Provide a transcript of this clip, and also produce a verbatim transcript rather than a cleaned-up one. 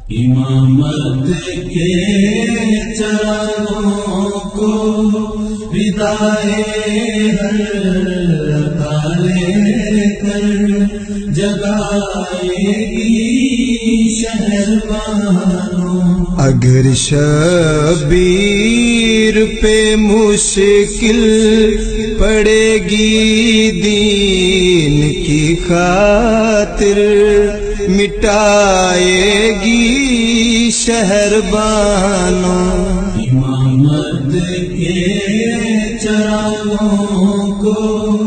इमामत के चरणों को विदाए हर लेकर जगाएगी शहरबानों। अगर शबीर पे मुश्किल पड़ेगी दीन की खातिर मिटाएगी शहरबानों। इमामत के चरागों को